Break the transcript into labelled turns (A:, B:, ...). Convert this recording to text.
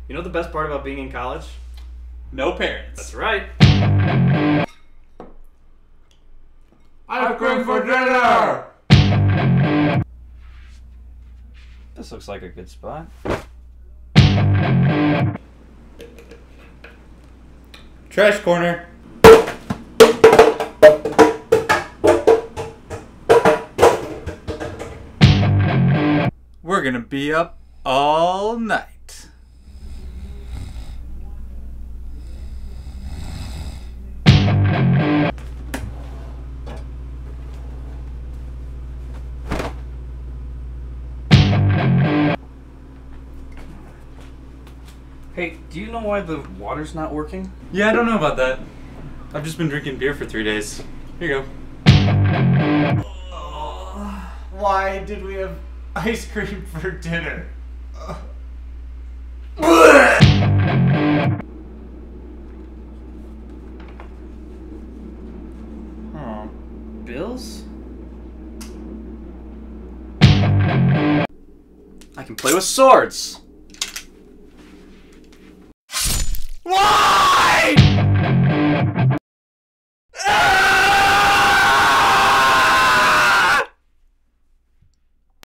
A: You know the best part about being in college?
B: No parents.
A: That's right.
B: Ice cream for dinner!
C: This looks like a good spot.
B: Trash corner. We're gonna be up all night.
A: Hey, do you know why the water's not working?
B: Yeah, I don't know about that. I've just been drinking beer for 3 days. Here you go. Why did we have ice cream for dinner?
A: Oh, bills? I can play with swords!
B: Whoa!